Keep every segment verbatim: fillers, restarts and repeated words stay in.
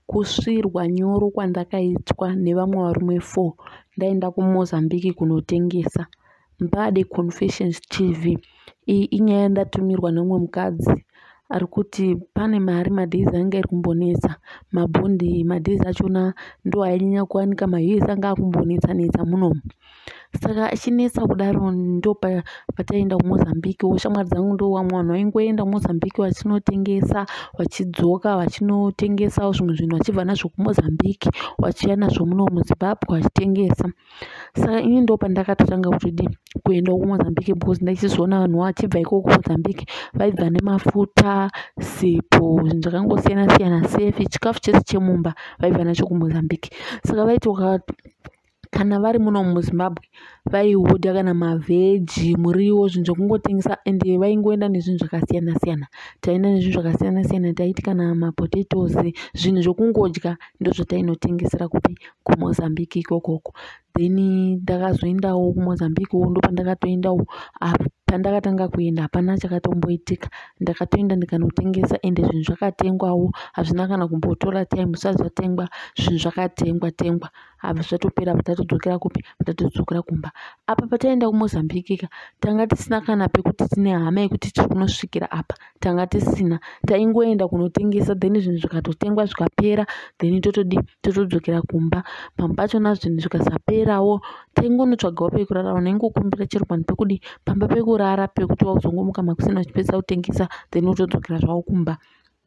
kusvirwa nyoro kwandakaitwa nevamwe varume four ndaenda kuMozambique kunotengesa. Mbade Confessions T V. Iyi inyaya yandatumirwa nemumwe mukadzi ari kuti pane mari madhezi anga iri kumbonetsa mabhondi madhezi achona ndo ainyanya kuwanika mahezi anga akumbonetsa netsa munomu. Saka achinetsa kudaro ndo pataenda kuMozambique. Shamwari dzangu ndo vamwe vanhu vaingoenda kuMozambique vachinotengesa vachidzoka vachinotengesa zvimwe zvinhu vachibva nazvo kuMozambique vachiuya nazvo muno muZimbabwe vachitengesa. Saka ini ndo pandakatotanga kutodi kuenda kuMozambique because ndachizoona vanhu vachibva ikoko kuMozambique vaibva nemafuta, sipo, zvinhu zvakangosiyana siyana, sefi, chikafu chese chemumba vaibva nacho kuMozambique. Saka vaiti kana vari muno muZimbabwe vaihodha kana mavheji, muriwo, zvinhu zvokungotengesa ende vaingoenda nezvinhu zvakasiyana siyana. Taienda nezvinhu zvakasiyana siyana, taiti kana mapotatoes, zvinhu zvokungodya ndo zvatainotengesera kupi kuMozambique ikokoko. Then ndakazoendawo kuMozambique ndo pandakatoendawo pandakatanga kuenda hapana chakatomboitika. Ndakatoenda ndikanotengesa ende zvinhu zvakatengwawo hazvina kana kumbotora time zvisati zvatengwa. Zvinhu zvakatengwa tengwa apa zvatopera patatodzokera kupi patatodzokera kumba. Apa pataenda kuMozambique tanga tisina kana pekuti tine hama yekuti tiri kunosvikira apa, tanga tisina. Taingoenda kunotengesa then zvinhu zvikatotengwa zvikapera then totodi totodzokera kumba. Pamwe pachona zvinhu zvikasaperawo taingonotsvagawo pekurara. Unaingokumbira chero panhu pekudi pamba pekurara pekuti wauzongomuka makusina uchipedza kutengesa then wotodzokera zvawo kumba.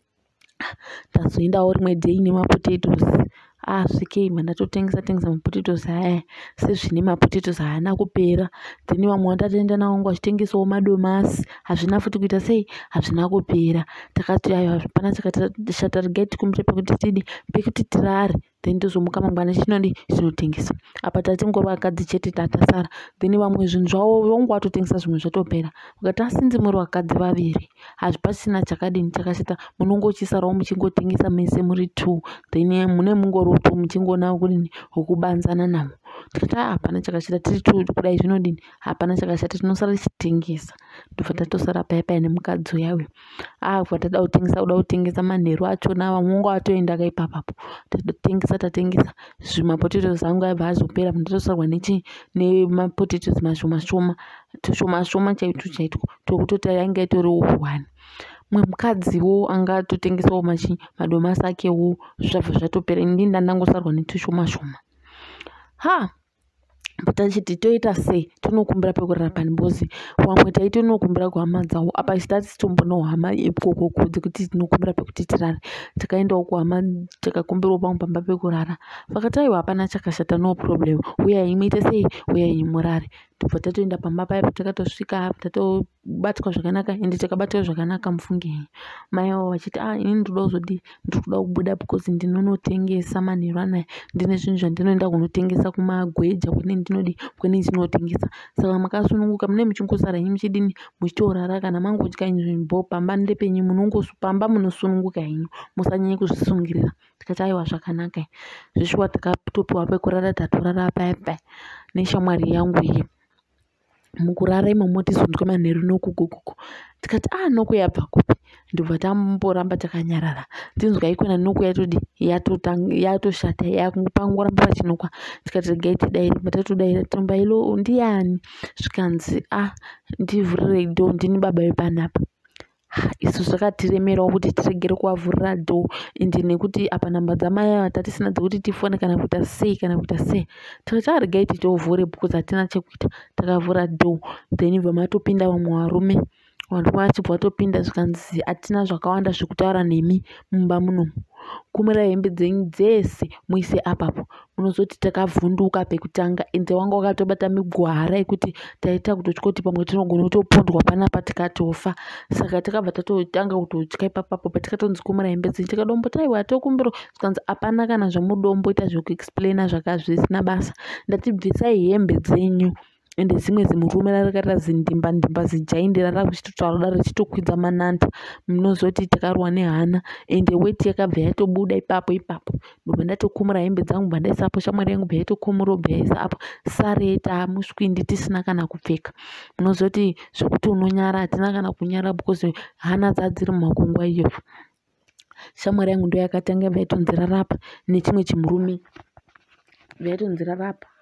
Ndazoendawo rimwe dhei nemapotatoes. Ah, svikei ndatotengesa tengesa mapotatoes aya sezvine mapotatoes haana kupera. Then vamwe vandatoenda navo vachitengesawo madomasi hazvina futi kuita sei hazvina kupera. Takati ayo hapana chakashata regai tikumbire pekuti tidi pekuti tirare then tozomuka mangwana chinodi chinotengesa. Apa tatingova vakadzi chete tatasara then vamwe zvinhu zvavo vongo vatotengesa zvimwe zvatopera. Ukati asinzi muri vakadzi vaviri hazvipasina chakadini chakashata, munongochisarawo muchingotengesa mese muri two then mune mungoro two muchingoona kudini hwokubanzana navo. Tikati hapana chakashata tiri two kudai zvinodini hapana chakashata tinosara tichitengesa. Ndobva tatosara paya paya nemukadzi uyawe. Ah, kubva tada kutengesa kuda kutengesa manheru achona vamwe vongo vatoenda kaipapapo tatotengesa tatengesa zvimapotatoes angu aibva azopera ndatosarwa nechi nemapotatoes mashoma shoma tushoma shoma chaito chaito tokutoti ainge itoriwo one. Mumwe mukadziwo anga atotengesawo machi madomasi akewo zvabva zvatopera ini ndandangosarwa netushoma shoma. Ha, tachiti toita sei tonokumbira pekurara pani bozi vamwe taiti tonokumbira kuhama dzavo apa isitati tombonawo hama ikokoko dzekuti tinokumbira pekuti tirare. Takaendawo kuhama takakumbirawo pamwe pamba pekurara vakati aiwa hapana chakashata no problem uyai muite sei uyai murare. Ndobva tatoenda pamba paya patakatosvika tatobatwa zvakanaka ende takabatwa zvakanaka mufungei. Mai vavo vachiti ah ini ndoda kuzodi ndiri kuda kubuda because ndinonotengesa manheru anaya ndine zvinhu zvandinoenda kunotengesa kumagweja kune ndinodi kune ndinotengesa. Saka makasununguka mune muchingosara henyu muchidini muchitorara kana mangodya nzvimbo pamba ndepenyu munongopamba munosununguka henyu musanyanye kuzvisungirira. Tikati aiwa zvakanaka. Zvishuwa takatopiwa pekurara tatorara paya paya neshamwari yangu iyi. Mukurara imomo tizonzwa manheru nokugogoko. Tikati ah noko yabva kupi. Ndobva tamboramba takanyarara tinzwa ikona noko yatodi yatotanga yatoshata yakupangoramba pachinokwa. Tikati regai tidaire patatodaira tomba ilo ndiani zvikanzi ah ndivhurire dhoo ndini baba vepanapa. Isu zvakatiremerawo kuti tiregere kuvavhurira dhoo ende nekuti apa namba dzamai hatatisina dzekuti tifone kana kuita sei kana kuita sei. Tikati ah regai titovhure because hatina chekuita. Takavhura dhoo then bva matopinda vamwe varume. Vanhu vachibva vatopinda zvikanzi hatina zvakawanda zvekutaura nemi mumba munomu. Kumurai hembe dzenyu dzese muise apapo. Munozoti takavhunduka pekutanga ende wanga wakatobata migwara yekuti taita kutotya kuti pamwe tinogona kutopondwa panapa tikatofa. Saka takabva tatotanga kutotya ipapapo patikatonzi kumurai hembe dzenyu tikadomboti aiwa tokumbiro zvikanzi hapana kana zvamudomboita zvekuexplaina zvakazvisina basa. Ndati bvisai hembe dzenyu. Ende zimwe zimurume rarakata zindimba ndimba zijaindira rakuchitotaura richitokwidza mananda munozoti takarwa nehana ende weti yakabva yatobuda ipapo ipapo. Ndobva ndatokumura hembe dzangu bva ndaisapo shamwari yangu bva yatokumura bva yaisapo sareta muswindi tisina kana kupfeka. Munozoti zvokuti unonyara hatina kana kunyara because hana dzadziri mumakongwa iyo. shamwari yangu ndo yakatanga vaitonzirarapa nechimwe chimurume vaitonzirarapa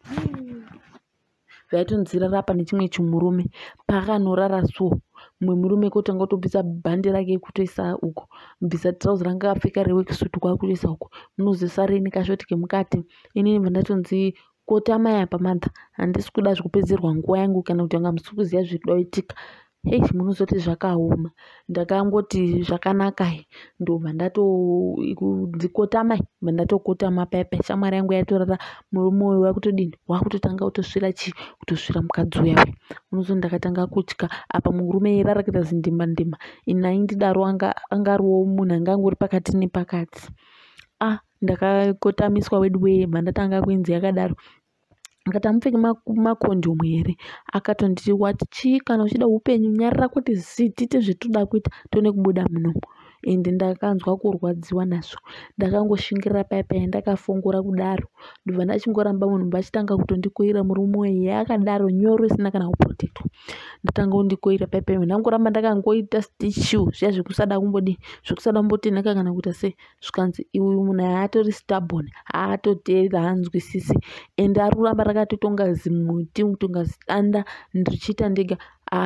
vaitonzirarapa nechimwe chimurume pakanorara so mumwe murume kotanga kutobvisa bhande rake kutoisa uko bvisa trouzi ranga apfeka rewekisutu kwakutoisa uko munozosare nekashoti kemukati inini vandatonzi kotamaya pamadha handisi kuda zvekupedzerwa nguva yangu kana kuti vanga musi kuziva zviri kuitika. Hei munozoti zvakaoma ndakangoti zvakanaka ndobva ndatonzikotamai bva ndatokotama paipai shamwari yangu yatorara murume uyu wakutodini wakutotanga kutosvira chi kutosvira mukadzi uya unozo ndakatanga kutya apa murume eirara kuita zindimba ndimba inai ndidaro anga angariwo munhu anga angori pakati nepakati. Ah ndakakotamiswa wedu wee bva ndatanga kwenzi yakadaro akati amupfeki makondomu here akatonditi wati chii kana uchida upenyu nyarara kuti zitite zvetoda kuita tone kubuda munomu ende ndakanzwa kurwadziwa nazvo ndakangoshingira paipai ndakafungura kudaro ndobva ndachingoramba munhu mbachitanga kutondikoira murume uyu yakadaro nyoro isina kana kuprotektwa ndatanga kundikoira paipai ndangoramba ndakangoita stichu zviya zvekusada kumbodi zvekusada kumbotenheka kana kuita sei zvikanzi uyu munhu haatori stubborn haatoteerera haanzwisisi ende ari kuramba rakatotonga zimuti kutonga zidanda ndichiita ndega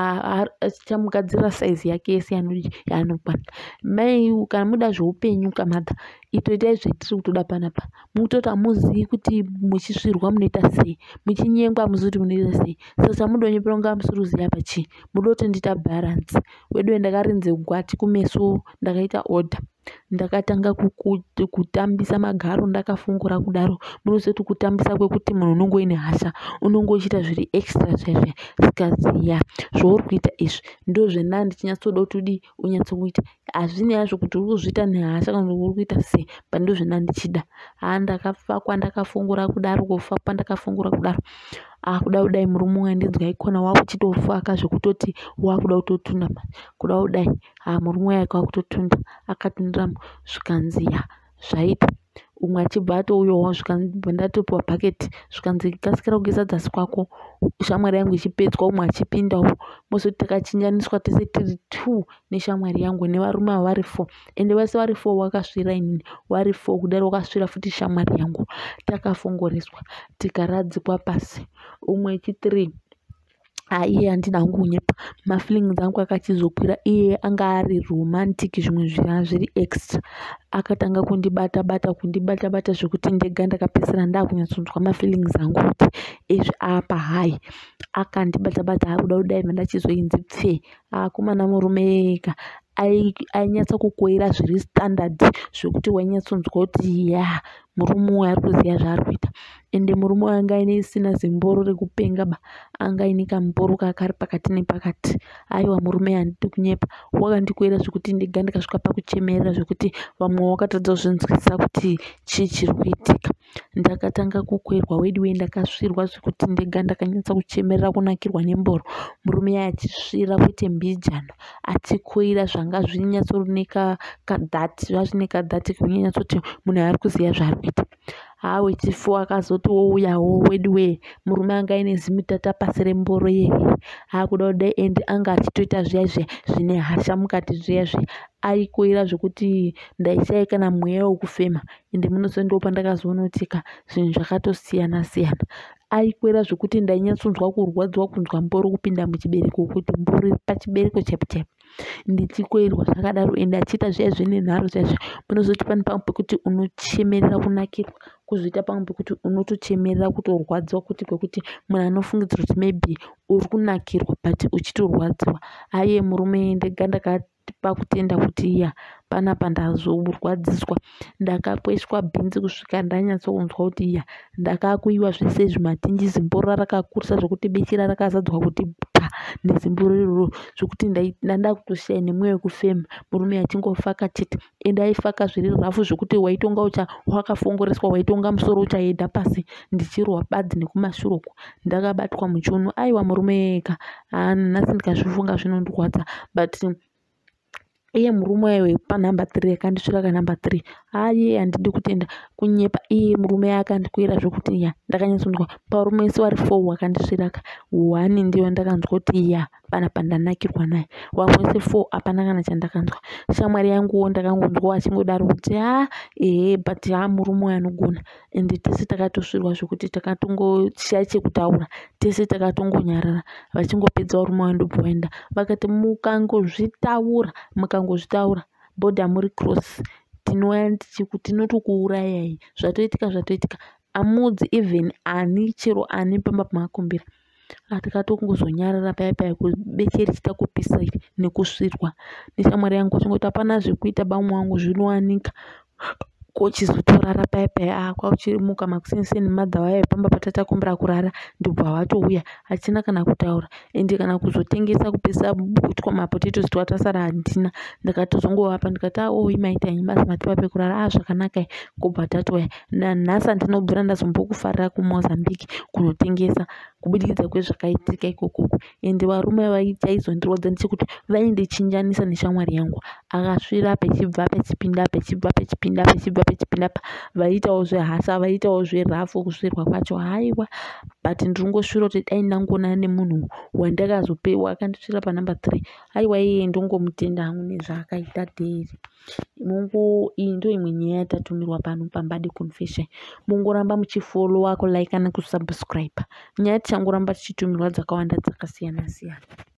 achamugadzira saizi yake yese yaanokwana. Mai kana muda zveupenyu kamadha itoitai zvetiri kutoda panapa mutoti hamuzivi kuti muchisvirwa munoita sei muchinyengwa hamuzivi kuti munoita sei saka chamudonyepera kunga musiri kuziva pachii muda kuti ndiita bharanzi wedu ndakarinze gwati kumeso ndakaita order ndakatanga kutambisa magaro ndakafungura kudaro munozoti kutambisa kwekuti munhu unongo uine hasha unongo uchiita zviri extra zvaizvo zikaziya zvauri kuita izvi ndozvendaa ndichinyatsoda kuti unyatsokuita hazvine hazvo kuti uri kuzviita nehasha kana uri kuita sei but ndozvendaa ndichida haa ndakafakwa ndakafungura kudaro kufakwa ndakafungura kudaro ah kuda kudai murume wandinzwa ikona wakuchitofaka zvekutoti wakuda kutotunda kuda kudai ah murume wake wakutotunda akatundira zvikanziya zvaita umwe achibva atouyawo zvikanzi ndatopiwa bhaketi zvikanzi kasikira kugeza dzasi kwako shamwari yangu ichipedzwa umwe achipindawo mozoti takachinjaniswa tese tiri two neshamwari yangu nevarume ava vari four ende vese vari four wakasvira inini vari four kudaro wakasvira futi shamwari yangu takafongoreswa tikaradzikwa pasi umwe chithree Ah, iye handina hangu kunyepa mafeelings angu akachizokwira iye anga ari romantic zvimwe zvira zviri extra akatanga kundibata bata kundibata bata zvekuti ndega ndakapesera ndakunyatsonzwa mafeelings angu kuti izvi apa hai akandibata bata akuda kudai mandachizoinzi pfe akomana murume eka ainyatsa kukoira zviri standard zvekuti wainyatsonzwa kuti ya murume uyu ari kuziva zvaari kuita ende murume uyu anga aine isina zimboro rekupenga ba anga aine kamboro kakari pakati nepakati aiwa murume handiti kunyepa wakandikoira zvekuti ndega ndikasvika pakuchemerera zvekuti vamwe wakatadza kuzvinzwisisa kuti chii chiri kuitika ndakatanga kukwerwa wedi wei ndakasvirwa zvekuti ndega ndakanyatsa kuchemerera kunakirwa nemboro murume uyu achisvira kuite mbijano achikoira zvanga zvinyatsoroneka kadhati zvazvine kadhati kunyanyatsoti munhu ari kuziva zvaari kuita haa wechifo akazoti wouyawo wedu wee murume anga aine zimutata pasi remboro yeye haa kuda kudai ende anga achitoita zviya zviya zvine hasha mukati zviya zviya aikoira zvekuti ndaishayika namweya wekufema ende munozondiwo pandakazoona kutika zvinhu zvakatosiyana siyana aikwira zvekuti ndainyatsonzwa kurwadziwa kunzwa mboro kupinda muchibereko kuti mboro pachibereko chaipo chaipo ndichikoirwa zvakadaro ende achiita zviya zvine nharo chaizvo munozoti pane pamwe pekuti unochemerera kunakirwa kuzoita pamwe pekuti unotochemerera kutorwadziwa kuti kwekuti munhu anofungidzira kuti maybe uri kunakirwa but uchitorwadziwa aiye murume ndega ndakati pakutenda kuti iya panapa ndazorwadziswa ndakakweshwa bhinzi kusvika ndanyatsokunzwa kuti iya ndakakuyiwa zvese zvimatinji zimboro rakakurisa zvokuti bechira rakazadzwa kuti pa nezimboro iroro zvokuti ndanda kutoshaya nemweya wekufema murume achingofaka chete ende aifaka zviri rafu zvokuti waitonga ucha wakafongoreswa waitonga musoro uchaenda pasi ndichirwa badzi nekumashuroku ndakabatwa muchiuno aiwa murume ega nhasi ndikazvifunga zvinondirwadza but iye murume wepa number three akandisvira ka number three hayi handidi kutenda kunyepa iye murume akandikwira zvokuti ya ndakanyatsonzwa parume wese wari four wakandisviraka one ndiyo ndakanzwa kuti ya panapa ndanakirwa naye vamwe wese four hapana kana chandakanzwa shamwari yanguwo ndakangonzwa achingodaro kuti ha ehe but ha murume uyo anogona ende tese takatosvirwa zvokuti takatongoshaya chekutaura tese takatongonyarara vachingopedza varume wayo ndobva vaenda vakati mukangozvitaura mukangozvitaura bhodha muri cross tinouya tinotokuurayai zvatoitika zvatoitika amudzi even ani chero ani pamba pamakumbira atikatongozonyarara paya paya kubeke richita kupisa iri nekusvirwa neshamwari yangu achingoti hapana zvekuita bamwe wangu zvinowanika kochizotorara paya paya akwauchimuka makusenseni madha vayo pamba patatakumbira kurara ndobva vatouya hachina kana kutaura ende kana kuzotengesa kupisa kutwa mapotatoes twatasara handina ndakatozongovapa ndikati oh imaitai basi matipa pekurara ah zvakanaka kobva tatoya nanhasi handinobvira ndazombokufarira kuMozambique kunotengesa kubudikidza kwezvakaitika ikoko ende varume vaitaizondirodza ndechekuti vaindichinjanisa neshamwari yangu akasvira pechibva pechipinda pechibva pechipinda pechibva pechipinda vaitawo zvehasha vaitawo zverafu kusvirwa kwacho haiwa but ndingosvira kuti dai ndangona nemunhu wandakazopewa akandisvira panumber three haiwa iye ndongomutenda hangu nezvaakaita dheri mungu iyi ndo imwe nyaya yatatumirwa pano paMbadi Confession mungoramba muchifollowa kulike nekusubscribe nyaya tichangoramba tichitumirwa dzakawanda dzakasiyana siyana.